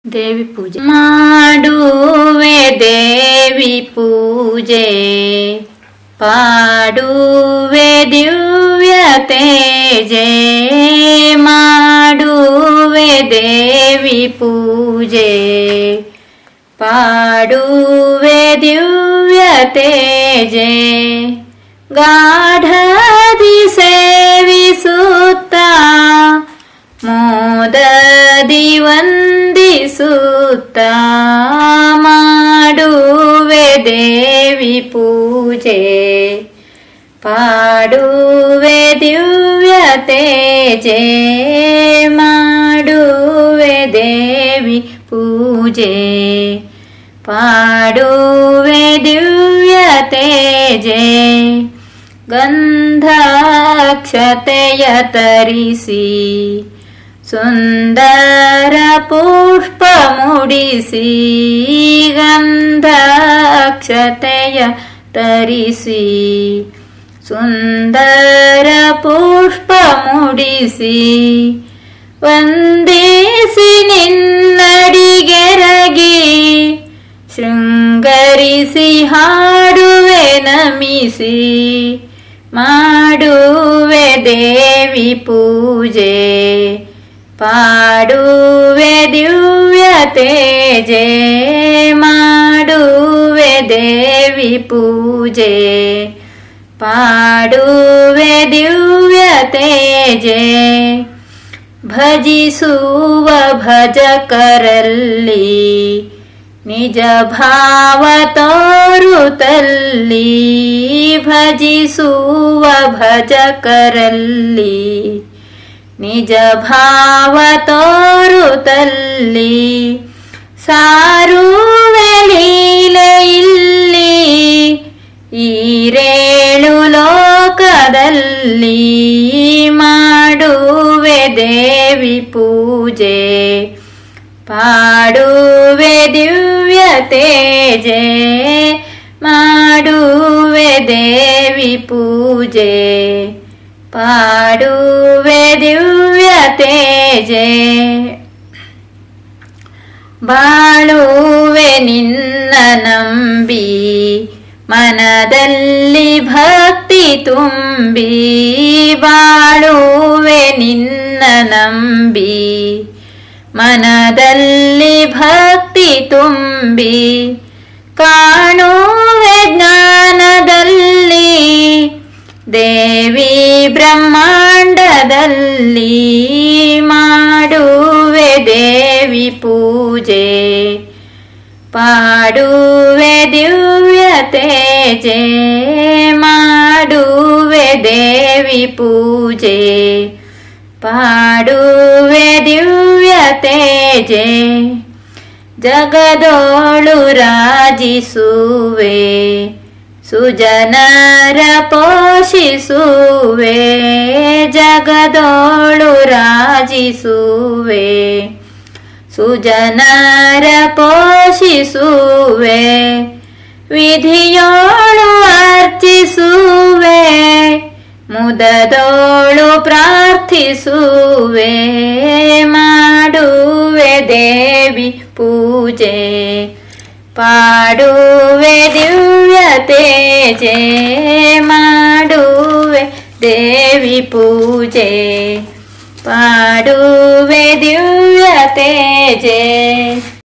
ದೇವಿ ಪೂಜೆ ಮಾಡುವೆ ದೇವಿ ಪೂಜೆ ಪಾಡುವೆ ದಿವ್ಯ ತೇಜೆ ಮಾಡುವೆ ದೇವಿ ಪೂಜೆ ಪಾಡುವೆ ದಿವ್ಯ ತೇಜೆ ಗಾಢದಿ ಸೇವಿಸುತ್ತಾ ಮೋದದಿ ವಂದಿಸುತ್ತಾ ಮಾಡುವೆ ದೇವಿ ಪೂಜೆ ಪಾಡುವೆ ದಿವ್ಯ ತೇಜೆ ಮಾಡುವೆ ದೇವಿ ಪೂಜೆ ಪಾಡುವೆ ದಿವ್ಯ ತೇಜೆ ಗಂಧಾಕ್ಷತೆಯ ತರಿಸಿ ಸುಂದರ ಪುಷ್ಪ ಮುಡಿಸಿ ಗಂಧಾಕ್ಷತೆಯ ತರಿಸಿ ಸುಂದರ ಪುಷ್ಪ ಮುಡಿಸಿ ವಂದಿಸಿ ನಿನ್ನಡಿಗೆರಗಿ ಶೃಂಗರಿಸಿ ಹಾಡುವೆ ನಮಿಸಿ ಮಾಡುವೆ ದೇವಿ ಪೂಜೆ ಪಾಡುವೆ ದಿವ್ಯ ತೇಜೆ ಮಾಡುವೆ ದೇವಿ ಪೂಜೆ ಪಾಡುವೆ ದಿವ್ಯ ತೇಜೆ ಭಜಿಸುವ ಭಜಕರಲ್ಲಿ ನಿಜ ಭಾವ ತೋರುತ್ತಲ್ಲಿ ಭಜಿಸುವ ಭಜಕರಲ್ಲಿ ನಿಜ ಭಾವ ತೋರುತ್ತಲ್ಲಿ ಸಾರುವೆ ಲೀಲೆ ಇಲ್ಲಿ ಈರೇಳು ಲೋಕದಲ್ಲಿ ಮಾಡುವೆ ದೇವಿ ಪೂಜೆ ಪಾಡುವೆ ದಿವ್ಯ ತೇಜೆ ಮಾಡುವೆ ದೇವಿ ಪೂಜೆ ಪಾಡುವೆ ದಿವ್ಯ ತೇಜೆ ಬಾಳುವೆ ನಿನ್ನ ನಂಬಿ ಮನದಲ್ಲಿ ಭಕ್ತಿ ತುಂಬಿ ಬಾಳುವೆ ನಿನ್ನ ನಂಬಿ ಮನದಲ್ಲಿ ಭಕ್ತಿ ತುಂಬಿ ಕಾಣುವೆ ಜ್ಞಾನದಲ್ಲಿ ದೇವಿ ಬ್ರಹ್ಮಾಂಡದಲ್ಲಿ ಮಾಡುವೆ ದೇವಿ ಪೂಜೆ ಪಾಡುವೆ ದಿವ್ಯ ತೇಜೆ ಮಾಡುವೆ ದೇವಿ ಪೂಜೆ ಪಾಡುವೆ ದಿವ್ಯ ತೇಜೆ ಜಗದೋಳು ರಾಜಿಸುವೆ ಸುಜನರ ಪೋಷಿಸುವೆ ಜಗದೋಳು ರಾಜಿಸುವೆ ಸುಜನರ ಪೋಷಿಸುವೆ ವಿಧಿಯೋಳು ಅರ್ಚಿಸುವೆ ಮುದದೋಳು ಪ್ರಾರ್ಥಿಸುವೆ ಮಾಡುವೆ ದೇವಿ ಪೂಜೆ ಪಾಡುವೆ ದಿವ್ಯ ತೇಜೆ ಮಾಡುವೆ ದೇವಿ ಪೂಜೆ ಪಾಡುವೆ ದಿವ್ಯ ತೇಜೆ